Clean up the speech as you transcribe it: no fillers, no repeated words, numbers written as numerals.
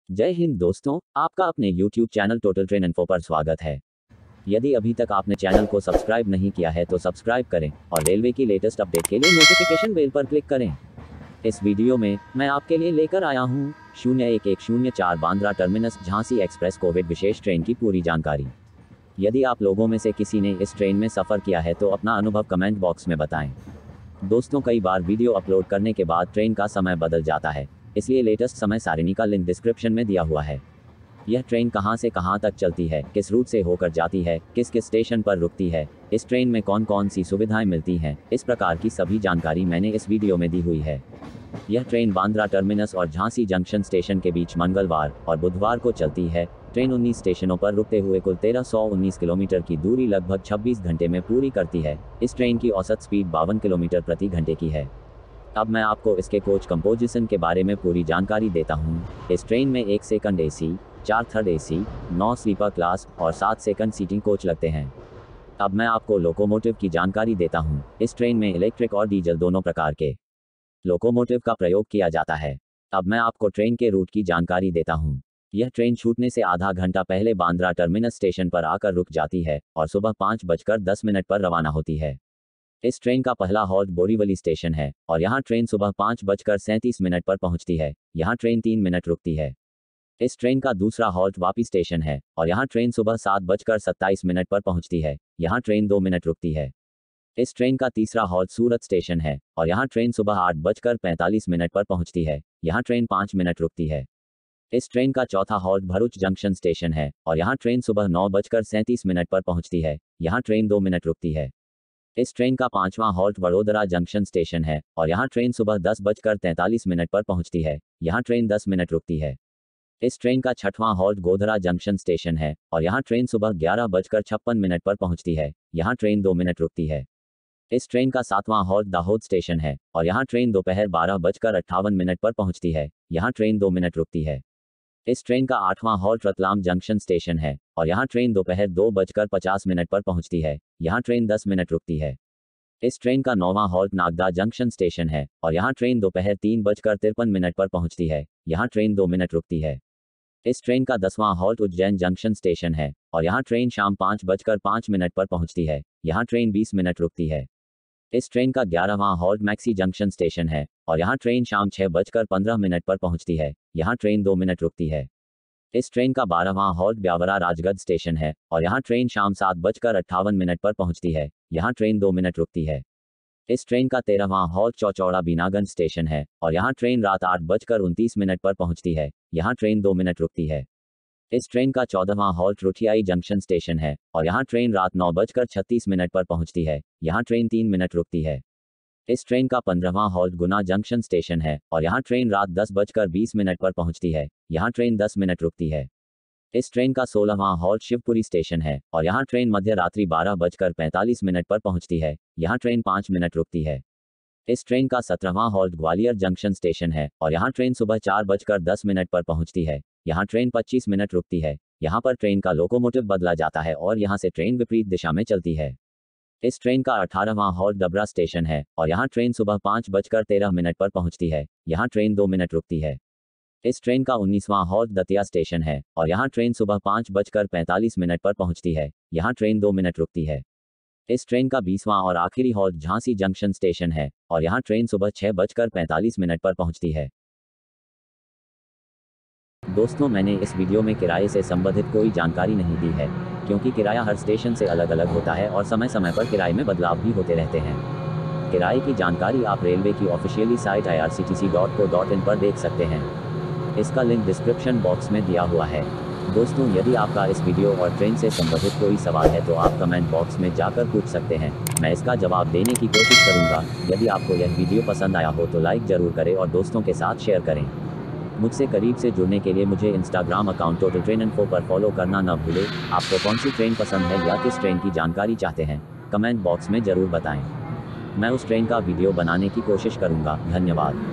जय हिंद दोस्तों, आपका अपने YouTube channel total train info पर स्वागत है। यदि अभी तक आपने चैनल को सब्सक्राइब नहीं किया है तो सब्सक्राइब करें और रेलवे की लेटेस्ट अपडेट के लिए नोटिफिकेशन बेल पर क्लिक करें। इस वीडियो में मैं आपके लिए लेकर आया हूँ 01104 Bandra terminus Jhansi express covid विशेष ट्रेन की पूरी जानकारी। यदि आप लोगों में से किसी ने इस ट्रेन में सफ़र किया है तो अपना अनुभव कमेंट बॉक्स में बताएं। दोस्तों, कई बार वीडियो अपलोड करने के बाद ट्रेन का समय बदल जाता है, इसलिए लेटेस्ट समय सारिणी का लिंक डिस्क्रिप्शन में दिया हुआ है। यह ट्रेन कहां से कहां तक चलती है, किस रूट से होकर जाती है, किस किस स्टेशन पर रुकती है, इस ट्रेन में कौन कौन सी सुविधाएं मिलती हैं, इस प्रकार की सभी जानकारी मैंने इस वीडियो में दी हुई है। यह ट्रेन बांद्रा टर्मिनस और झांसी जंक्शन स्टेशन के बीच मंगलवार और बुधवार को चलती है। ट्रेन 19 स्टेशनों पर रुकते हुए कुल 1319 किलोमीटर की दूरी लगभग 26 घंटे में पूरी करती है। इस ट्रेन की औसत स्पीड 52 किलोमीटर प्रति घंटे की है। अब मैं आपको इसके कोच कंपोजिशन के बारे में पूरी जानकारी देता हूँ। इस ट्रेन में 1 second AC, 4 third AC, 9 sleeper class और 7 सेकंड सीटिंग कोच लगते हैं। अब मैं आपको लोकोमोटिव की जानकारी देता हूँ। इस ट्रेन में इलेक्ट्रिक और डीजल दोनों प्रकार के लोकोमोटिव का प्रयोग किया जाता है। अब मैं आपको ट्रेन के रूट की जानकारी देता हूँ। यह ट्रेन छूटने से आधा घंटा पहले बांद्रा टर्मिनस स्टेशन पर आकर रुक जाती है और सुबह 5:10 पर रवाना होती है। इस ट्रेन का पहला हॉल्ट बोरीवली स्टेशन है और यहाँ ट्रेन सुबह 5:37 पर पहुँचती है। यहाँ ट्रेन 3 मिनट रुकती है। इस ट्रेन का दूसरा हॉल्ट वापी स्टेशन है और यहाँ ट्रेन सुबह 7:27 पर पहुँचती है। यहाँ ट्रेन 2 मिनट रुकती है। इस ट्रेन का तीसरा हॉल्ट सूरत स्टेशन है और यहाँ ट्रेन सुबह 8:45 पर पहुँचती है। यहाँ ट्रेन 5 मिनट रुकती है। इस ट्रेन का चौथा हॉल्ट भरूच जंक्शन स्टेशन है और यहाँ ट्रेन सुबह 9:37 पर पहुँचती है। यहाँ ट्रेन 2 मिनट रुकती है। इस ट्रेन का पांचवां हॉल्ट वडोदरा जंक्शन स्टेशन है और यहाँ ट्रेन सुबह 10:43 पर पहुँचती है। यहाँ ट्रेन 10 मिनट रुकती है। इस ट्रेन का छठवां हॉल्ट गोधरा जंक्शन स्टेशन है और यहाँ ट्रेन सुबह 11:56 पर पहुँचती है। यहाँ ट्रेन 2 मिनट रुकती है। इस ट्रेन का सातवां हॉल्ट दाहोद स्टेशन है और यहाँ ट्रेन दोपहर 12:58 पर पहुँचती है। यहाँ ट्रेन 2 मिनट रुकती है। इस ट्रेन का आठवां हॉल्ट रतलाम जंक्शन स्टेशन है और यहाँ ट्रेन दोपहर 2:50 पर पहुँचती है। यहाँ ट्रेन 10 मिनट रुकती है। इस ट्रेन का नौवां हॉल्ट नागदा जंक्शन स्टेशन है और यहाँ ट्रेन दोपहर 3:53 पर पहुँचती है। यहाँ ट्रेन 2 मिनट रुकती है। इस ट्रेन का 10वां हॉल्ट उज्जैन जंक्शन स्टेशन है और यहाँ ट्रेन शाम 5:05 पर पहुँचती है। यहाँ ट्रेन 20 मिनट रुकती है। इस ट्रेन का 11वां हॉल्ट मैक्सी जंक्शन स्टेशन है और यहाँ ट्रेन शाम 6:15 पर पहुँचती है। यहाँ ट्रेन 2 मिनट रुकती है। इस ट्रेन का 12वां हॉल्ट ब्यावरा राजगढ़ स्टेशन है और यहाँ ट्रेन शाम 7:58 पर पहुँचती है। यहाँ ट्रेन 2 मिनट रुकती है। इस ट्रेन का 13वां हॉल्ट चौचौड़ा बीनागंज स्टेशन है और यहाँ ट्रेन रात 8:29 पर पहुँचती है। यहाँ ट्रेन 2 मिनट रुकती है। इस ट्रेन का 14वां हॉल्ट रुठियाई जंक्शन स्टेशन है और यहाँ ट्रेन रात 9:36 पर पहुँचती है। यहाँ ट्रेन 3 मिनट रुकती है। इस ट्रेन का 15वां हॉल्ट गुना जंक्शन स्टेशन है और यहाँ ट्रेन रात 10:20 पर पहुँचती है। यहाँ ट्रेन 10 मिनट रुकती है। इस ट्रेन का 16वां हॉल्ट शिवपुरी स्टेशन है और यहाँ ट्रेन मध्य रात्रि 12:45 पर पहुँचती है। यहाँ ट्रेन 5 मिनट रुकती है। इस ट्रेन का 17वां हॉल्ट ग्वालियर जंक्शन स्टेशन है और यहाँ ट्रेन सुबह 4:10 पर पहुँचती है। यहाँ ट्रेन 25 मिनट रुकती है। यहाँ पर ट्रेन का लोकोमोटिव बदला जाता है और यहाँ से ट्रेन विपरीत दिशा में चलती है। इस ट्रेन का 18वां हॉल्ट डबरा स्टेशन है और यहाँ ट्रेन सुबह 5:13 पर पहुँचती है। यहाँ ट्रेन 2 मिनट रुकती है। इस ट्रेन का 19वां हॉल्ट दतिया स्टेशन है और यहाँ ट्रेन सुबह 5:45 पर पहुँचती है। यहाँ ट्रेन 2 मिनट रुकती है। इस ट्रेन का 20वां और आखिरी हॉल्ट झांसी जंक्शन स्टेशन है और यहाँ ट्रेन सुबह 6:45 पर पहुँचती है। दोस्तों, मैंने इस वीडियो में किराए से संबंधित कोई जानकारी नहीं दी है क्योंकि किराया हर स्टेशन से अलग अलग होता है और समय समय पर किराए में बदलाव भी होते रहते हैं। किराए की जानकारी आप रेलवे की ऑफिशियली साइट irctc.co.in पर देख सकते हैं। इसका लिंक डिस्क्रिप्शन बॉक्स में दिया हुआ है। दोस्तों, यदि आपका इस वीडियो और ट्रेन से संबंधित कोई सवाल है तो आप कमेंट बॉक्स में जाकर पूछ सकते हैं। मैं इसका जवाब देने की कोशिश करूंगा। यदि आपको यह वीडियो पसंद आया हो तो लाइक ज़रूर करें और दोस्तों के साथ शेयर करें। मुझसे करीब से जुड़ने के लिए मुझे Instagram account total train info पर फॉलो करना न भूलें। आपको कौन सी ट्रेन पसंद है या किस ट्रेन की जानकारी चाहते हैं, कमेंट बॉक्स में ज़रूर बताएं। मैं उस ट्रेन का वीडियो बनाने की कोशिश करूंगा। धन्यवाद।